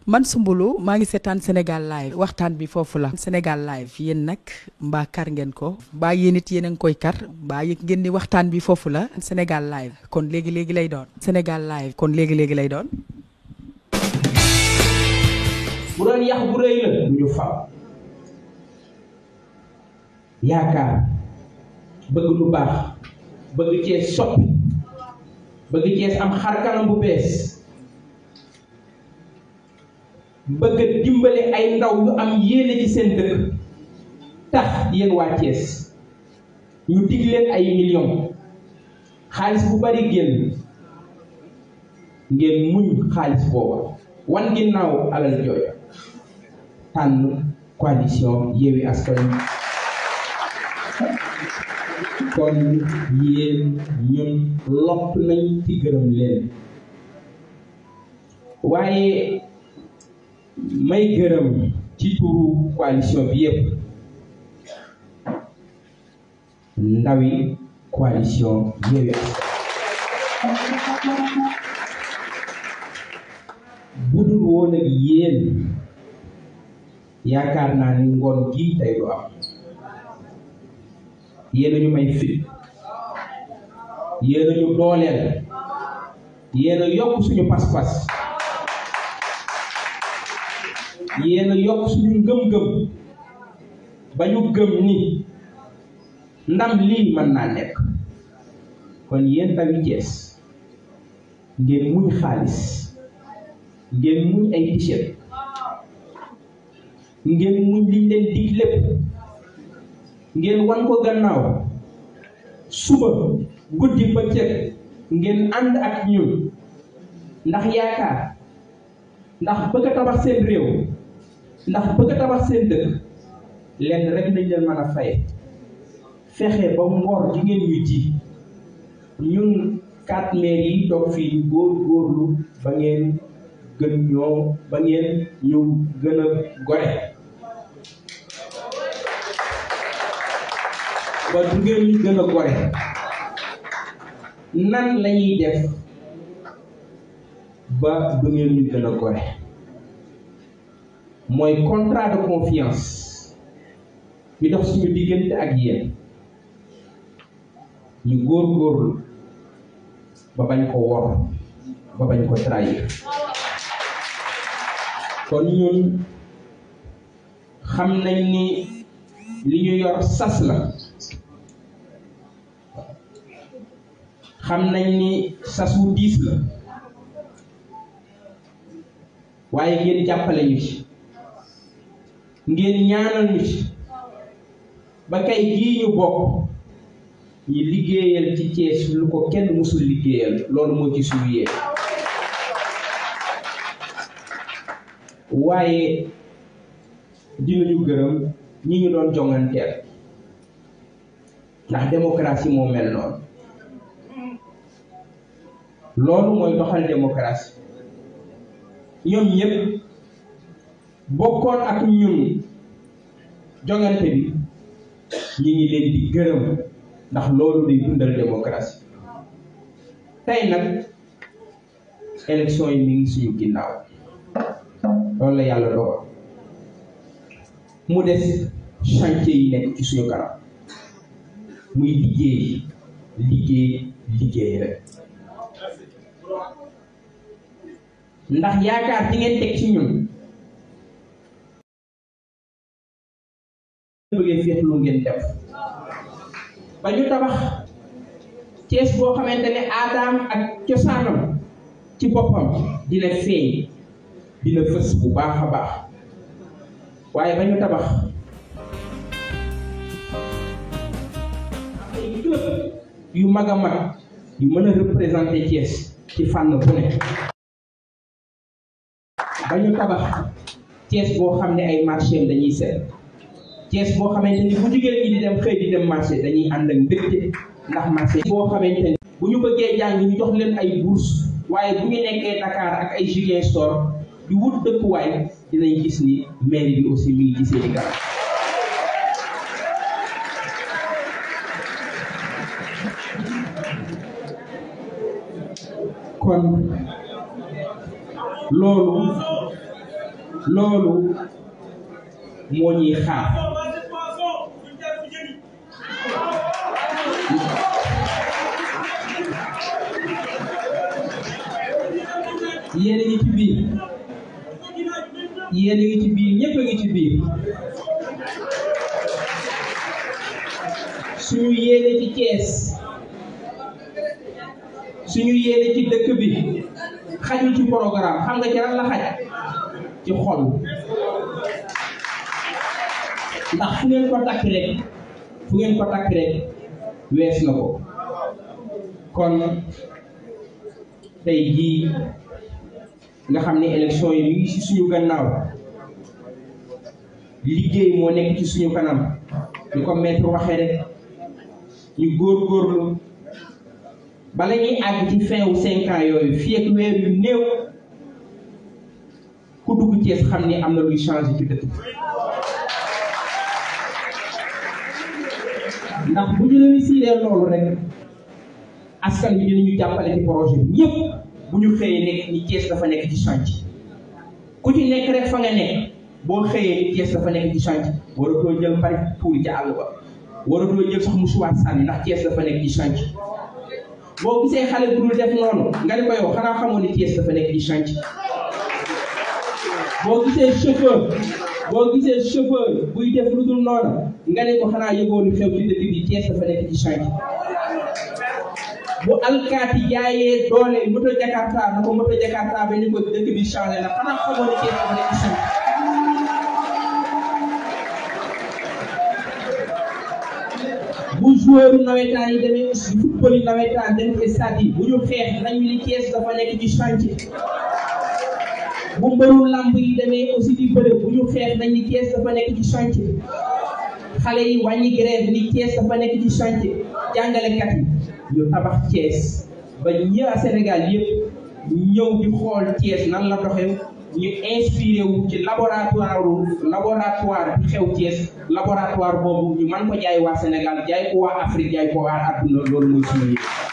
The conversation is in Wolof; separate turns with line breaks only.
man Soumboulou maa ngi seetaan Sénégal live waxtaan bi foofu la Sénégal live yéen nag mbaa kar ngeen ko mbaa yéen it yéen a ngi koy kar mbaa yëg ngeen ni waxtaan bi foofu la Sénégal live kon léegi lay doon Sénégal live kon léegi lay doon.
bu doon yàq bu rëy la du ñu fal yaakaar bëgg lu baax bëgg cee soppi bëgg cee am xar kanam bu bees bëgg dimbale ay ndaw yu am yéene ci seen dëkk tax yéen waa Thiès ñu dig leen ay millions xaalis bu bari génn ngeen muñ xaalis booba wan ginnaaw alal jooja tànn coalition Yewwi Askan Wi kon yéen ñun lott nañ ci gërëm leen waaye may gërëm ci turu coalition bi yépp ndawi coalition Yewwi Askan budul woon ak yéen yaakaar naa ni ngoon gii tey du am yéen a ñu may fit yéen a ñu dooleel yéen a yokk suñu pas-pas yéen a yokk suñu ngëm-ngëm ba ñu gëm ni ndam lii mën naa nekk kon yéen ndawi Thiès ngeen muñ xaalis ngeen muñ ay t-shirt ngeen muñ liñ leen dig lépp ngeen wan ko gannaaw suba guddi bëccëg ngeen ànd ak ñun ndax yaakaar ndax bëgg a tabax seen réew ndax bëgg a tabax seen dëkk lenn rek lañ leen mën a fay fexe ba ngor ji ngeen ñu ji ñun 4 maires yi toog fii ñu góorgóorlu ba ngeen gën ñoo ba ngeen ñu gën a gore ba du ngeen ñu gën a gore nan lañuy def ba du ngeen ñu gën a gore mooy contrat de confiance bi dox suñu diggante ak yéen ñu góorgóorlu ba bañ ko wor ba bañ ko trahir kon ñun xam nañ ni li ñu yor sas la xam nañ ni sas wu diis la waaye ngeen jàppale ñu ci ngeen ñaanal ñu ci ba kay gii ñu bokk ñi liggéeyal ci Thiès lu ko kenn musul liggéeyal loolu moo ci suñu yee waaye dinañu gërëm ñi ñu doon jonganteel ndax démocratie moo mel noonu loolu mooy doxal démocratie ñoom ñëpp bokkoon ak ñun jongante bi ñi ngi leen di gërëm ndax loolu day dundal démocratie tey nag élection yi mi ngi suñu ginnaaw loolu la yàlla dogal mu des chantier yi nekk ci suñu kanam muy liggéey rek ndax yaakaar ci ngeen teg ci ñun bëggee féex lu ngeen def ba ñu tabax Thiès boo xamante ne aadaam ak cosaanam ci boppam dina feeñ dina fës bu baax a baax waaye ba ñu tabax ay club yu mag a mag yu mën a représenter Thiès ci fànn bu ne ba ñu tabax Thiès boo xam ne ay marché dañuy seet Thiès boo xamante ni bu jigéen ñi di dem xëy di dem marché dañuy ànd ak mbégte ndax marché boo xamante ni bu ñu bëggee jàng ñu jox leen ay bourse waaye bu ñu nekkee Dakar ak ay Ziguinchor di wut dëkkuwaay dinañ gis ni mairie bi aussi mi ngi gisee di kanam kon loolu loolu moo ñuy xaar. yéen a ngi ci biir yéen a ngi ci biir ñëpp a ngi ci biir suñu yéene ci Thiès suñu yéene ci dëkk bi xajul ci programme xam nga ci lan la xaj ci xol ndax fu ngeen ko takk rek wees na ko kon tey jii nga xam ne élection yi ñu ngi ci suñu gannaaw liggéey moo nekk ci suñu kanam ñu ko maître waxee rek ñu góorgóorlu bala ñuy àgg ci fin wu 5 ans yooyu fii ak weer yu néew ku dugg Thiès xam ni am na luy changer ci dëkk ndax bu ñu réussir loolu rek askan bi dinañu jàppale ci projet bi ñëpp bu ñu xëyee nekk ni Thiès dafa nekk ci chantier ku ci nekk rek fa nga nekk boo xëyee ni Thiès dafa nekk ci chantier waratoo jël mbalit tuuri ca àll ba waratoo jël sax musuwaat sànni ndax Thiès dafa nekk ci chantier boo gisee xale bu dul def noonu nga ne ko yow xanaa xamoon ni Thiès dafa nekk ci chantier boo gisee chauffeur buy def lu dul noonu nga ne ko xanaa yëgoo lu xew ci dëkk bi Thiès dafa nekk ci chantier bu alkaati jaayee doole moto Jakarta na ko moto Jakarta ba ni ko dëkk bi changé na xanaa xamoon ni Thiès dafa nekk ci chantier bu joueur nawetaan yi demee football yi nawetaan dem ci stade yi bu ñu xeex nañu li Thiès dafa nekk ci chantier bu mbëru lamb yi demee aussi di bëre bu ñu xeex nañ ni Thiès dafa nekk ci chantier xale yi wàññi grève ni Thiès dafa nekk ci chantier jàngalekat yi ñu tabax Thiès ba ñëw Sénégal yëpp ñëw di xool Thiès nan la doxee ñu inspiré wu ci laboratoire bi xew Thiès laboratoire boobu ñu mën ko jaay waa Sénégal jaay ko waa Afrique jaay ko waa àdduna loolu mooy suñu